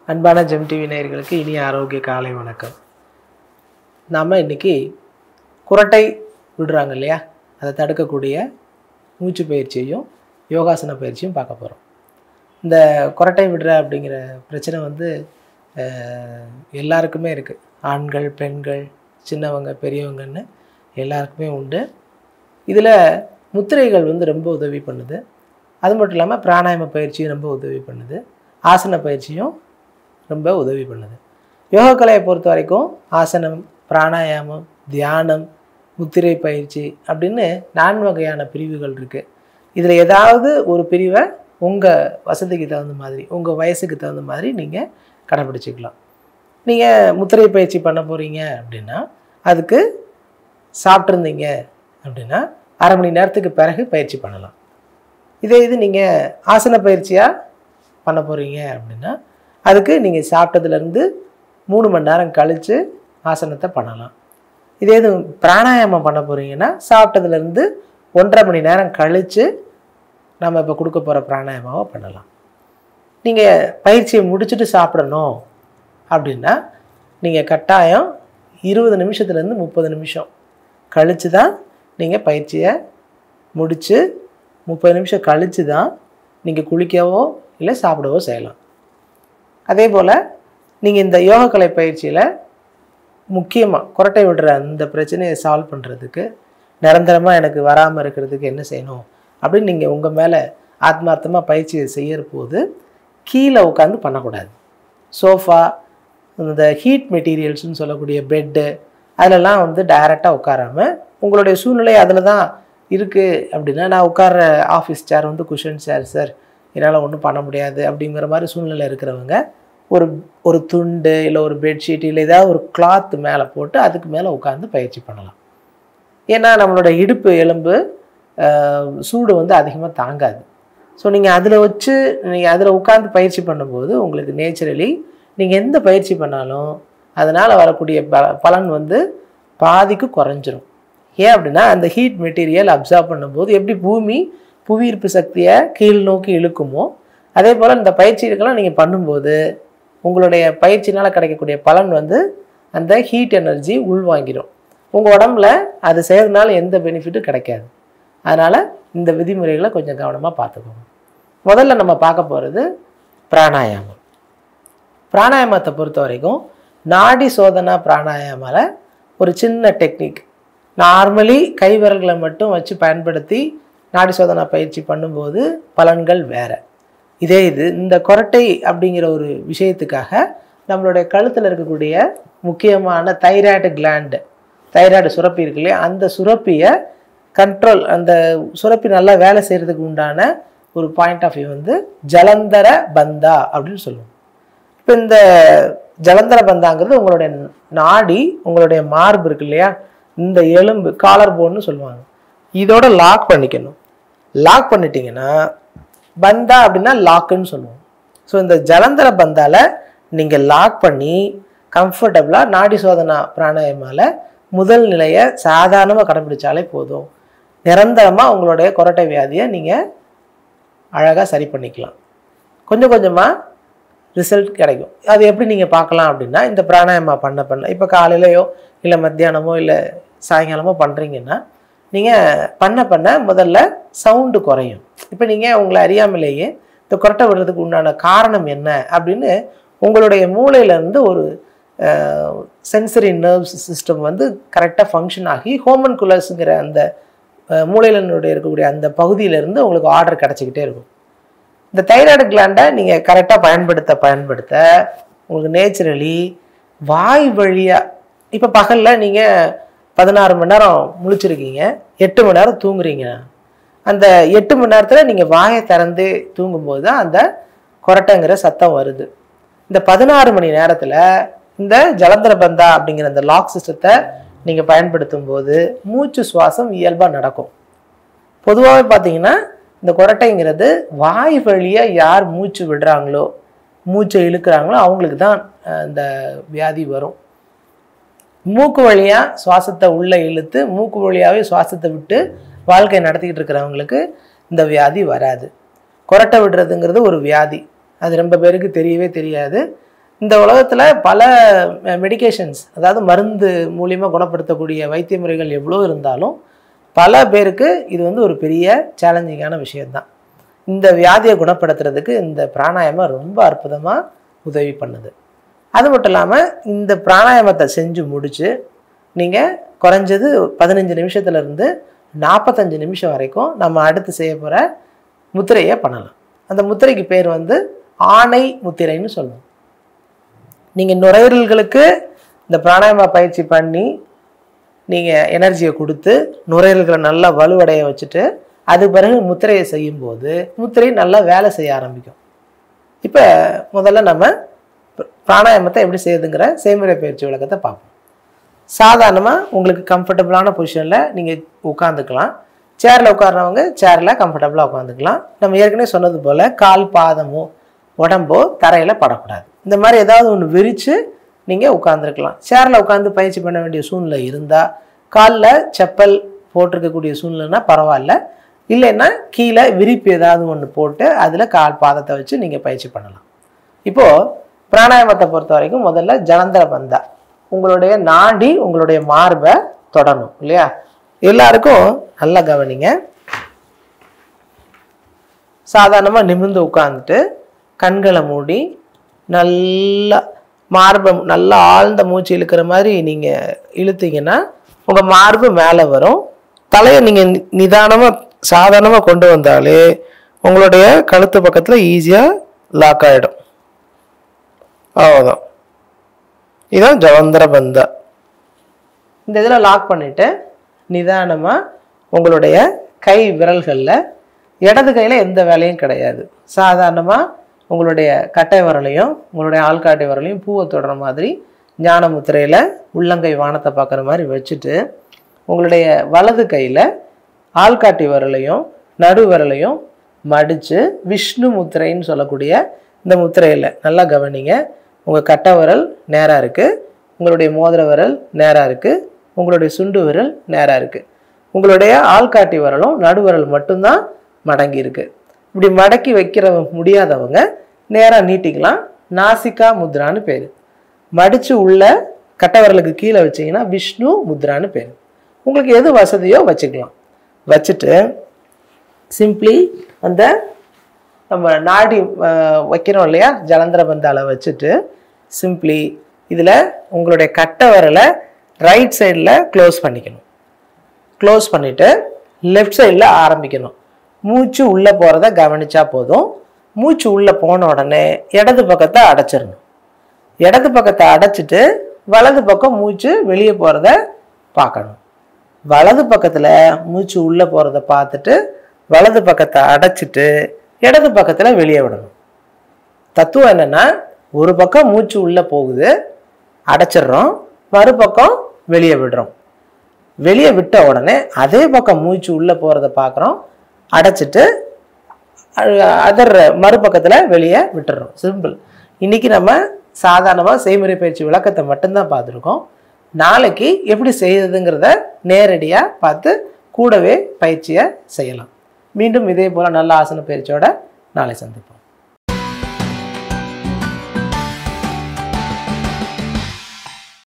அன்பான GeM TV நேயர்களுக்கு இனிய ஆரோக்கிய காலை வணக்கம். நாம் இன்றைக்கி குரட்டை விடுறாங்க இல்லையா, அதை தடுக்கக்கூடிய மூச்சு பயிற்சியையும் யோகாசன பயிற்சியும் பார்க்க போகிறோம். இந்த குரட்டை விடுற அப்படிங்கிற பிரச்சனை எல்லாருக்குமே இருக்குது. ஆண்கள், பெண்கள், சின்னவங்க, பெரியவங்கன்னு எல்லாருக்குமே உண்டு. இதில் முத்திரைகள் ரொம்ப உதவி பண்ணுது. அது மட்டும் இல்லாமல் பிராணாயாம பயிற்சியும் ரொம்ப உதவி பண்ணுது. ஆசன பயிற்சியும் ரொம்ப உதவி பண்ணுது. யோகக்கலையை பொறுத்த வரைக்கும் ஆசனம், பிராணாயாமம், தியானம், முத்திரை பயிற்சி அப்படின்னு 4 வகையான பிரிவுகள் இருக்குது. இதில் ஏதாவது ஒரு பிரிவை உங்கள் வசதிக்கு தகுந்த மாதிரி, உங்கள் வயசுக்கு தகுந்த மாதிரி நீங்கள் கடைப்பிடிச்சிக்கலாம். நீங்கள் முத்திரை பயிற்சி பண்ண போகிறீங்க அப்படின்னா அதுக்கு சாப்பிட்ருந்தீங்க அப்படின்னா அரை மணி நேரத்துக்கு பிறகு பயிற்சி பண்ணலாம். இது நீங்கள் ஆசன பயிற்சியாக பண்ண போகிறீங்க அப்படின்னா அதுக்கு நீங்கள் சாப்பிட்டதுலேருந்து 3 மணி நேரம் கழித்து ஆசனத்தை பண்ணலாம். இது பிராணாயாமம் பண்ண போகிறீங்கன்னா சாப்பிட்டதுலேருந்து 1.5 மணி நேரம் கழித்து நம்ம இப்போ கொடுக்க போகிற பிராணாயாமாவை பண்ணலாம். நீங்கள் பயிற்சியை முடிச்சுட்டு சாப்பிடணும் அப்படின்னா நீங்கள் கட்டாயம் 20 நிமிஷத்துலேருந்து 30 நிமிஷம் கழித்து தான் நீங்கள் பயிற்சியை முடித்து 30 நிமிஷம் கழித்து தான் நீங்கள் குளிக்கவோ இல்லை சாப்பிடவோ செய்யலாம். அதே போல் நீங்கள் இந்த யோகக்கலை பயிற்சியில் முக்கியமாக குரட்டை விடுற அந்த பிரச்சனையை சால்வ் பண்ணுறதுக்கு, நிரந்தரமாக எனக்கு வராமல் இருக்கிறதுக்கு என்ன செய்யணும் அப்படின்னு நீங்கள் உங்கள் மேலே ஆத்மார்த்தமாக பயிற்சியை செய்கிற போது கீழே உட்காந்து பண்ணக்கூடாது. சோஃபா, இந்த ஹீட் மெட்டீரியல்ஸ்னு சொல்லக்கூடிய பெட்டு, அதிலெல்லாம் டைரெக்டாக உட்காராமல் உங்களுடைய சூழ்நிலை அதில் தான் இருக்குது அப்படின்னா, நான் உட்கார்ற office chair cushion chair sir, என்னால் ஒன்றும் பண்ண முடியாது அப்படிங்கிற மாதிரி சூழ்நிலை இருக்கிறவங்க ஒரு துண்டு இல்லை ஒரு பெட்ஷீட் இல்லை ஏதாவது ஒரு கிளாத் மேலே போட்டு அதுக்கு மேலே உட்காந்து பயிற்சி பண்ணலாம். ஏன்னா நம்மளோட இடுப்பு எலும்பு சூடு அதிகமாக தாங்காது. ஸோ நீங்கள் அதில் உட்காந்து பயிற்சி பண்ணும்போது உங்களுக்கு நேச்சுரலி நீங்கள் எந்த பயிற்சி பண்ணாலும் அதனால் வரக்கூடிய பலன் பாதிக்கு குறைஞ்சிரும். ஏன் அப்படின்னா அந்த ஹீட் மெட்டீரியல் அப்சார்ப் பண்ணும்போது எப்படி பூமி புவியீர்ப்பு சக்தியை கீழ் நோக்கி இழுக்குமோ, அதே போல் இந்த பயிற்சிகளுக்கெல்லாம் நீங்கள் பண்ணும்போது உங்களுடைய பயிற்சினால் கிடைக்கக்கூடிய பலன் அந்த ஹீட் எனர்ஜி உள்வாங்கிடும். உங்கள் உடம்புல அது செய்கிறதுனால எந்த பெனிஃபிட்டும் கிடைக்காது. அதனால் இந்த விதிமுறைகளை கொஞ்சம் கவனமாக பார்த்துக்கோங்க. முதல்ல நம்ம பார்க்க போகிறது பிராணாயாமம். பிராணாயாமத்தை பொறுத்த வரைக்கும் நாடி சோதனா பிராணாயாமாவில் ஒரு சின்ன டெக்னிக். நார்மலி கைவிரல்களை மட்டும் வச்சு பயன்படுத்தி நாடி சோதனா பயிற்சி பண்ணும்போது பலன்கள் வேறு. இந்த குரட்டை அப்படிங்கிற ஒரு விஷயத்துக்காக நம்மளுடைய கழுத்தில் இருக்கக்கூடிய முக்கியமான தைராய்டு சுரப்பி இருக்கு இல்லையா, அந்த சுரப்பியை கண்ட்ரோல், அந்த சுரப்பி நல்லா வேலை செய்கிறதுக்கு உண்டான ஒரு பாயிண்ட் ஆஃப் வியூ ஜலந்தர பந்தா அப்படின்னு சொல்லுவோம். இப்போ இந்த ஜலந்தர பந்தாங்கிறது உங்களுடைய நாடி, உங்களுடைய மார்பு இருக்கு இல்லையா, இந்த எலும்பு காலர் போன்னு சொல்லுவாங்க, இதோட லாக் பண்ணிக்கணும். லாக் பண்ணிட்டீங்கன்னா பந்தா அப்படின்னா லாக்குன்னு சொல்லுவோம். ஸோ இந்த ஜலந்தர பந்தால நீங்கள் லாக் பண்ணி கம்ஃபர்டபுளாக நாடி சோதனா பிராணாயாமால முதல் நிலையை சாதாரணமாக கடைப்பிடிச்சாலே போதும். நிரந்தரமாக உங்களுடைய குரட்டை வியாதியை நீங்கள் அழகாக சரி பண்ணிக்கலாம். கொஞ்சம் கொஞ்சமாக ரிசல்ட் கிடைக்கும். அது எப்படி நீங்கள் பார்க்கலாம் அப்படின்னா, இந்த பிராணாயாமா பண்ண இப்போ காலையிலையோ இல்லை மத்தியானமோ இல்லை சாயங்காலமோ பண்ணுறீங்கன்னா நீங்கள் பண்ண முதல்ல சவுண்டு குறையும். இப்போ நீங்கள் உங்களை அறியாமலேயே இந்த குரட்டை விடுறதுக்கு உண்டான காரணம் என்ன அப்படின்னு உங்களுடைய மூளையிலேருந்து ஒரு சென்சரி நர்வ்ஸ் சிஸ்டம் கரெக்டாக ஃபங்க்ஷன் ஆகி ஹோமன்குலஸ்ங்கிற அந்த மூளையினுடைய இருக்கக்கூடிய அந்த பகுதியிலேருந்து உங்களுக்கு ஆர்டர் கிடச்சிக்கிட்டே இருக்கும். இந்த தைராய்டு கிளாண்டை நீங்கள் கரெக்டாக பயன்படுத்த உங்களுக்கு நேச்சுரலி வாய் வழியாக, இப்போ பகலில் நீங்கள் 16 மணி நேரம் முழிச்சிருக்கீங்க, 8 மணி நேரம் தூங்குறீங்க. அந்த 8 மணி நேரத்தில் நீங்கள் வாயை திறந்து தூங்கும்போது தான் அந்த குரட்டைங்கிற சத்தம் வருது. இந்த 16 மணி நேரத்தில் இந்த ஜலந்தர பந்தா அப்படிங்கிற அந்த லாக் சிஸ்டத்தை நீங்கள் பயன்படுத்தும் போது மூச்சு சுவாசம் இயல்பாக நடக்கும். பொதுவாகவே பார்த்தீங்கன்னா இந்த குரட்டைங்கிறது வாய் வழியாக யார் மூச்சு விடுறாங்களோ, மூச்சை இழுக்கிறாங்களோ அவங்களுக்கு தான் இந்த வியாதி வரும். மூக்கு வழியாக சுவாசத்தை உள்ளே இழுத்து மூக்கு வழியாகவே சுவாசத்தை விட்டு வாழ்க்கை நடத்திக்கிட்டு இருக்கிறவங்களுக்கு இந்த வியாதி வராது. குரட்டை விடுறதுங்கிறது ஒரு வியாதி, அது ரொம்ப பேருக்கு தெரியவே தெரியாது. இந்த உலகத்தில் பல மெடிகேஷன்ஸ், அதாவது மருந்து மூலியமாக குணப்படுத்தக்கூடிய வைத்திய முறைகள் எவ்வளோ இருந்தாலும் பல பேருக்கு இது வந்து ஒரு பெரிய சேலஞ்சிங்கான விஷயந்தான். இந்த வியாதியை குணப்படுத்துறதுக்கு இந்த பிராணாயாமம் ரொம்ப அற்புதமாக உதவி பண்ணுது. அது மட்டும் இல்லாமல் இந்த பிராணாயாமத்தை செஞ்சு முடித்து நீங்கள் குறைஞ்சது 15 நிமிஷத்துலேருந்து 45 நிமிஷம் வரைக்கும் நம்ம அடுத்து செய்ய போகிற முத்திரையை பண்ணலாம். அந்த முத்திரைக்கு பேர் வந்து ஆணை முத்திரைன்னு சொல்லுவோம். நீங்கள் நுரையீரல்களுக்கு இந்த பிராணாயாம பயிற்சி பண்ணி நீங்கள் எனர்ஜியை கொடுத்து நுரையீரல்களை நல்லா வலுவடைய வச்சுட்டு அது பிறகு முத்திரையை செய்யும்போது முத்திரை நல்லா வேலை செய்ய ஆரம்பிக்கும். இப்போ முதல்ல நம்ம பிராணாயாமத்தை எப்படி செய்யுதுங்கிற செய்முறை பயிற்சி விளக்கத்தை பார்ப்போம். சாதாரணமாக உங்களுக்கு கம்ஃபர்டபுளான பொசிஷனில் நீங்கள் உட்காந்துக்கலாம். சேரில் உட்கார்றவங்க சேரில் கம்ஃபர்டபுளாக உட்காந்துக்கலாம். நம்ம ஏற்கனவே சொன்னது போல் கால் பாதமோ உடம்போ தரையில் படக்கூடாது. இந்த மாதிரி ஏதாவது ஒன்று விரித்து நீங்கள் உட்காந்துருக்கலாம். சேரில் உட்காந்து பயிற்சி பண்ண வேண்டிய சூழ்நிலை இருந்தால் காலில் செப்பல் போட்டிருக்கக்கூடிய சூழ்நிலைன்னா பரவாயில்ல. இல்லைன்னா கீழே விரிப்பு ஏதாவது ஒன்று போட்டு அதில் கால் பாதத்தை வச்சு நீங்கள் பயிற்சி பண்ணலாம். இப்போது பிராணாயாமத்தை பொறுத்த வரைக்கும் முதல்ல ஜலந்தர பந்தா, உங்களுடைய நாடி உங்களுடைய மார்பை தொடணும் இல்லையா? எல்லாருக்கும் நல்லா கவனிங்க. சாதாரணமாக நிமிர்ந்து உட்காந்துட்டு கண்களை மூடி நல்லா மார்பை நல்லா ஆழ்ந்த மூச்சு இழுக்கிற மாதிரி நீங்கள் இழுத்தீங்கன்னா உங்கள் மார்பு மேலே வரும். தலையை நீங்கள் நிதானமாக சாதாரணமாக கொண்டு வந்தாலே உங்களுடைய கழுத்து பக்கத்தில் ஈஸியாக லாக் ஆகிடும். அவ்வளோதான். இதுதான் ஜலந்தர பந்தா. இந்த இதில் லாக் பண்ணிவிட்டு நிதானமாக உங்களுடைய கை விரல்களில் இடது கையில் எந்த வேலையும் கிடையாது. சாதாரணமாக உங்களுடைய கட்டை விரலையும் உங்களுடைய ஆள்காட்டி விரலையும் பூவை தொடுற மாதிரி ஞான முத்திரையில் உள்ளங்கை வானத்தை பார்க்குற மாதிரி வச்சுட்டு உங்களுடைய வலது கையில் ஆள்காட்டி விரலையும் நடு விரலையும் மடித்து விஷ்ணு முத்திரைன்னு சொல்லக்கூடிய இந்த முத்திரையில் நல்லா கவனிங்க. உங்கள் கட்டை விரல் நேராக இருக்குது, உங்களுடைய மோதிர விரல் நேராக இருக்குது, உங்களுடைய சுண்டு விரல் நேராக இருக்குது, உங்களுடைய ஆள்காட்டி விரலும் நடுவிரல் மட்டும்தான் மடங்கி இருக்குது. இப்படி மடக்கி வைக்கிற முடியாதவங்க நேராக நீட்டிக்கலாம். நாசிகா முத்ரான்னு பேர். மடித்து உள்ள கட்டை விரலுக்கு கீழே வச்சிங்கன்னா விஷ்ணு முத்ரான்னு பேர். உங்களுக்கு எது வசதியோ வச்சுக்கலாம். வச்சுட்டு சிம்பிளி அந்த நம்ம நாடி வைக்கிறோம் இல்லையா, ஜலந்தர பந்தால வச்சுட்டு சிம்பிளி இதில் உங்களுடைய கட்டை விரலை ரைட் சைடில் க்ளோஸ் பண்ணிக்கணும். க்ளோஸ் பண்ணிவிட்டு லெஃப்ட் சைடில் ஆரம்பிக்கணும். மூச்சு உள்ளே போகிறத கவனித்தா போதும். மூச்சு உள்ளே போன உடனே இடது பக்கத்தை அடைச்சிடணும். இடது பக்கத்தை அடைச்சிட்டு வலது பக்கம் மூச்சு வெளியே போகிறத பார்க்கணும். வலது பக்கத்தில் மூச்சு உள்ளே போகிறத பார்த்துட்டு வலது பக்கத்தை அடைச்சிட்டு இடது பக்கத்தில் வெளியே விடணும். தத்துவம் என்னென்னா, ஒரு பக்கம் மூச்சு உள்ளே போகுது அடைச்சிட்றோம், மறுபக்கம் வெளியே விடுறோம். வெளியே விட்ட உடனே அதே பக்கம் மூச்சு உள்ளே போகிறத பார்க்குறோம், அடைச்சிட்டு அதர் மறுபக்கத்தில் வெளியே விட்டுறோம். சிம்பிள். இன்றைக்கி நம்ம சாதாரணமாக செய்முறை பயிற்சி விளக்கத்தை மட்டும்தான் பார்த்துருக்கோம். நாளைக்கு எப்படி செய்யறதுங்கிறத நேரடியாக பார்த்து கூடவே பயிற்சியை செய்யலாம். மீண்டும் இதே போல் நல்ல ஆசன பயிற்சியோட நாளை சந்திப்போம்.